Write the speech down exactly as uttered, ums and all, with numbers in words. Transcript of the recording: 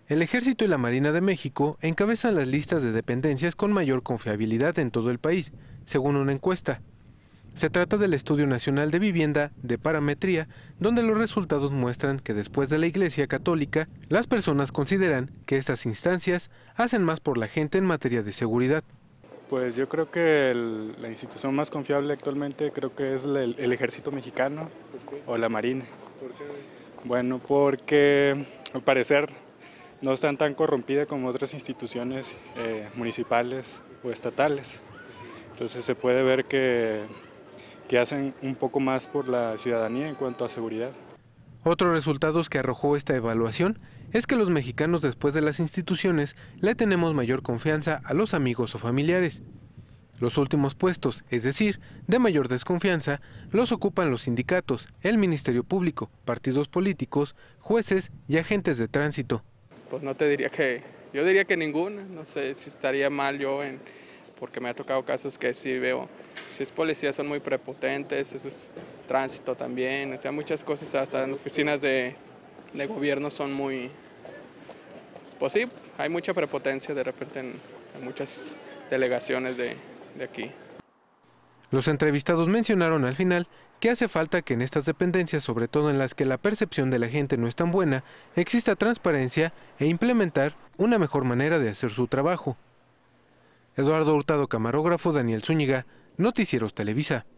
El Ejército y la Marina de México encabezan las listas de dependencias con mayor confiabilidad en todo el país, según una encuesta. Se trata del Estudio Nacional de Vivienda de Parametría, donde los resultados muestran que después de la Iglesia Católica, las personas consideran que estas instancias hacen más por la gente en materia de seguridad. Pues yo creo que el, la institución más confiable actualmente creo que es el, el Ejército Mexicano o la Marina. ¿Por qué? Bueno, porque al parecer no están tan corrompidas como otras instituciones eh, municipales o estatales. Entonces se puede ver que, que hacen un poco más por la ciudadanía en cuanto a seguridad. Otros resultados que arrojó esta evaluación es que los mexicanos después de las instituciones le tenemos mayor confianza a los amigos o familiares. Los últimos puestos, es decir, de mayor desconfianza, los ocupan los sindicatos, el Ministerio Público, partidos políticos, jueces y agentes de tránsito. Pues no te diría que, yo diría que ninguna, no sé si estaría mal yo, en, porque me ha tocado casos que sí veo, si es policía son muy prepotentes, eso es tránsito también, o sea, muchas cosas hasta en oficinas de, de gobierno son muy, pues sí, hay mucha prepotencia de repente en, en muchas delegaciones de, de aquí. Los entrevistados mencionaron al final que hace falta que en estas dependencias, sobre todo en las que la percepción de la gente no es tan buena, exista transparencia e implementar una mejor manera de hacer su trabajo. Eduardo Hurtado, camarógrafo; Daniel Zúñiga, Noticieros Televisa.